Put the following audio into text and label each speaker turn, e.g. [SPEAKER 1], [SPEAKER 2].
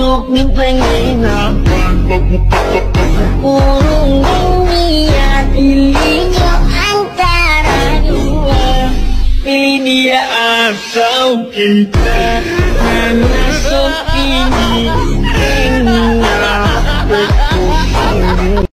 [SPEAKER 1] untuk dipengenakan urung dunia, pilih antara dua, pilih dia atau kita, mana sopini.